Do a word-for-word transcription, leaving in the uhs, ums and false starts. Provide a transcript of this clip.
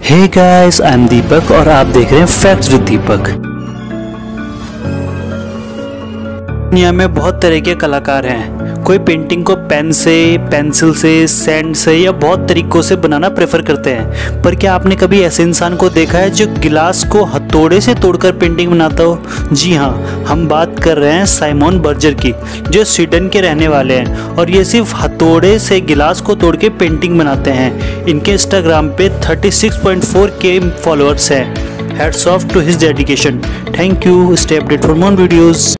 Hey guys, I am दीपक और आप देख रहे हैं फैक्ट्स विद दीपक। दुनिया में बहुत तरह के कलाकार हैं। कोई पेंटिंग को पेन से, पेंसिल से, सैंड से या बहुत तरीकों से बनाना प्रेफर करते हैं, पर क्या आपने कभी ऐसे इंसान को देखा है जो गिलास को हथौड़े से तोड़कर पेंटिंग बनाता हो? जी हाँ, हम बात कर रहे हैं साइमन बर्जर की, जो स्वीडन के रहने वाले हैं और ये सिर्फ हथौड़े से गिलास को तोड़ के पेंटिंग बनाते हैं। इनके इंस्टाग्राम पे छत्तीस पॉइंट चार के फॉलोअर्स हैं। Hats off to his dedication. Thank you. Stay update for more videos.